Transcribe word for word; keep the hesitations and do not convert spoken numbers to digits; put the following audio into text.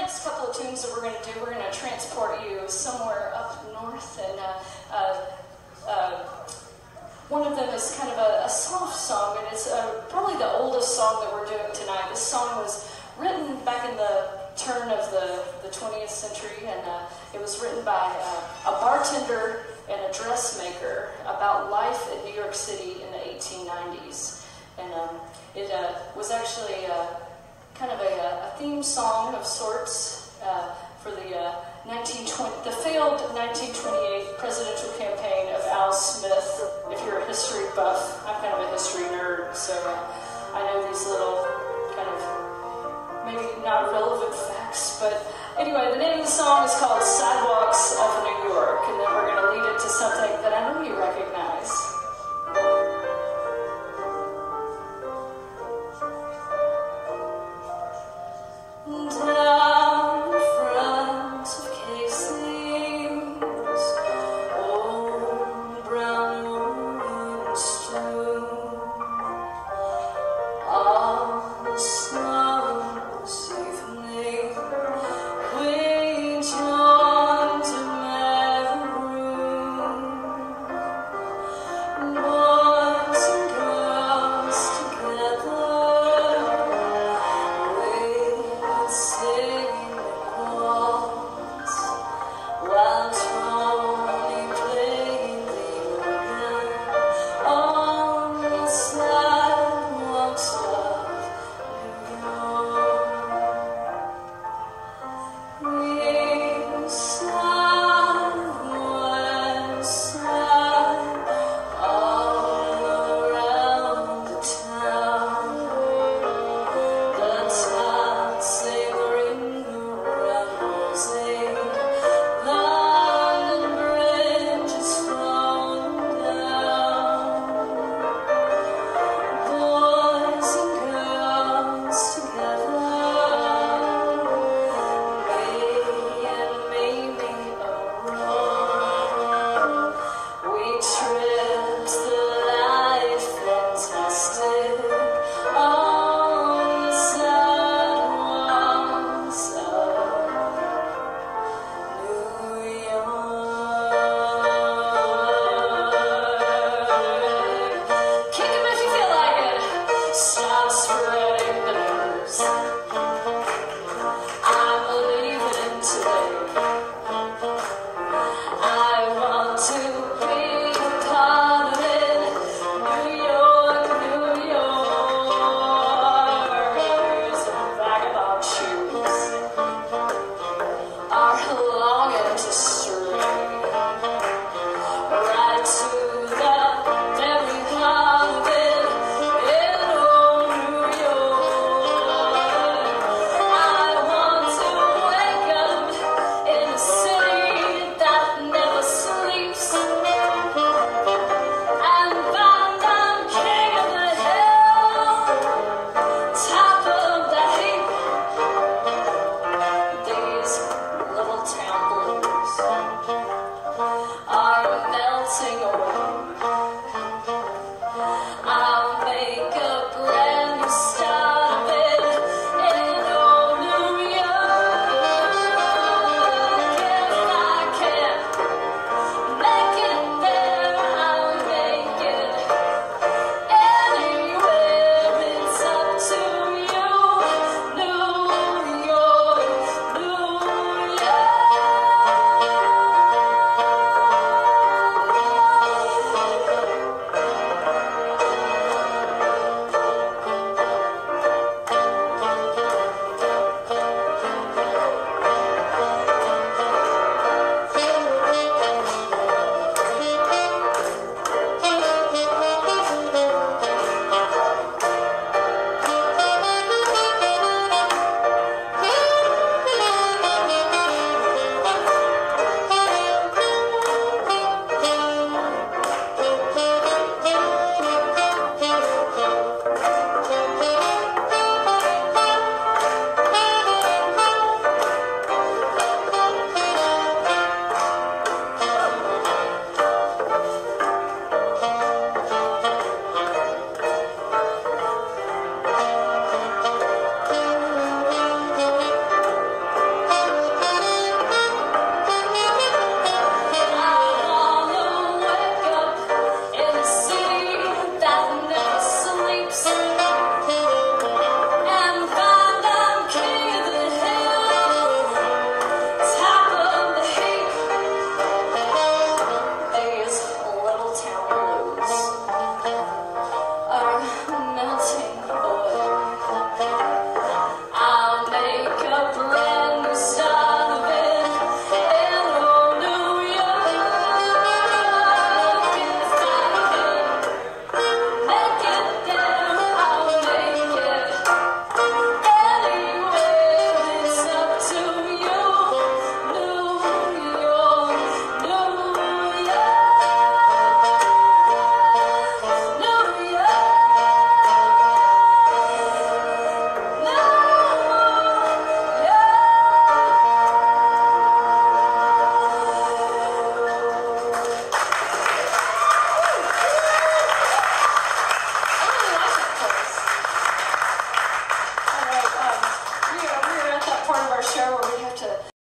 next couple of tunes that we're going to do, we're going to transport you somewhere up north, and uh, uh, uh, one of them is kind of a, a soft song, and it's uh, probably the oldest song that we're doing tonight. This song was written back in the turn of the, the twentieth century, and uh, it was written by uh, a bartender and a dressmaker about life in New York City in the eighteen nineties. And um, it uh, was actually uh, kind of a, a theme song of sorts uh, for the uh, nineteen twenty, the failed nineteen twenty-eight presidential campaign of Al Smith. If you're a history buff, I'm kind of a history nerd, so uh, I know these little kind of maybe not relevant facts. But anyway, the name of the song is called Sidewalks of New York, and then we're going to lead it to something that I know you recognize.